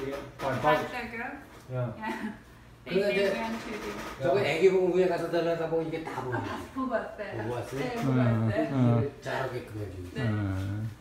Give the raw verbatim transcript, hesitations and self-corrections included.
Five 야. Yeah. They 그래, they 이제 went to the 저거 애기 보고 위에 가서 들어가다 보면 이게 다 보여. 보고 왔어요. 보고 왔어요? 네, 보고 왔어요. 응. 잘하게끔 해주고. 네. 응.